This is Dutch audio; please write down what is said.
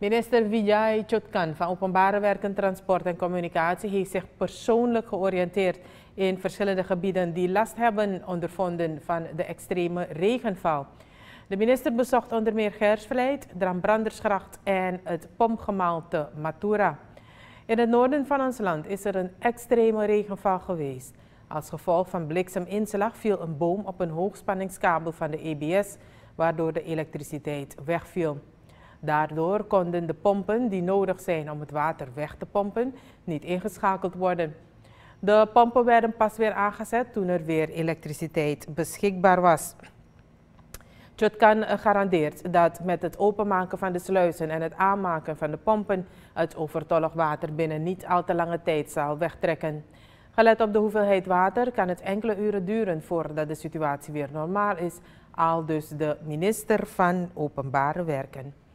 Minister Vijay Chotkan van Openbare Werken, Transport en Communicatie heeft zich persoonlijk georiënteerd in verschillende gebieden die last hebben ondervonden van de extreme regenval. De minister bezocht onder meer Gersvliet, Dranbrandersgracht en het pompgemaal te Matura. In het noorden van ons land is er een extreme regenval geweest. Als gevolg van blikseminslag viel een boom op een hoogspanningskabel van de EBS, waardoor de elektriciteit wegviel. Daardoor konden de pompen die nodig zijn om het water weg te pompen niet ingeschakeld worden. De pompen werden pas weer aangezet toen er weer elektriciteit beschikbaar was. Chotkan garandeert dat met het openmaken van de sluizen en het aanmaken van de pompen het overtollig water binnen niet al te lange tijd zal wegtrekken. Gelet op de hoeveelheid water kan het enkele uren duren voordat de situatie weer normaal is, aldus de minister van Openbare Werken.